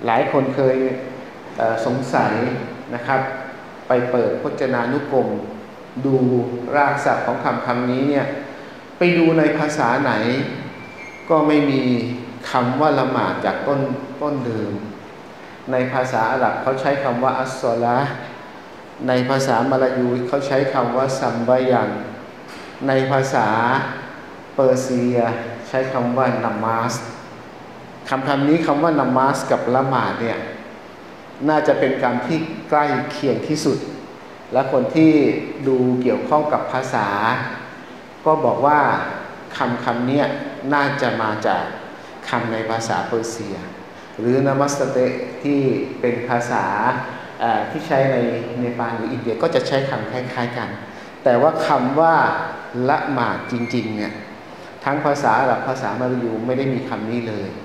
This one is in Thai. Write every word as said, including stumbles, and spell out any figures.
หลายคนเคยสงสัยนะครับไปเปิดพจนานุกรมดูรากศัพท์ของคำคำนี้เนี่ยไปดูในภาษาไหนก็ไม่มีคำว่าละหมาดจากต้นต้นเดิมในภาษาอาหรับเขาใช้คำว่าอัสซอลาห์ในภาษามลายูเขาใช้คำว่าซัมบายันในภาษาเปอร์เซียใช้คำว่านามาสคำคำนี้คำว่านามาสกับละหมาดเนี่ยน่าจะเป็นคำที่ใกล้เคียงที่สุดและคนที่ดูเกี่ยวข้องกับภาษาก็บอกว่าคำคำนี้น่าจะมาจากคำในภาษาเปอร์เซียหรือนามัสเตที่เป็นภาษาที่ใช้ในเนปาลหรืออินเดียก็จะใช้คำคล้ายๆกันแต่ว่าคำว่าละหมาดจริงๆเนี่ยทั้งภาษาอาหรับภาษามลายูไม่ได้มีคำนี้เลย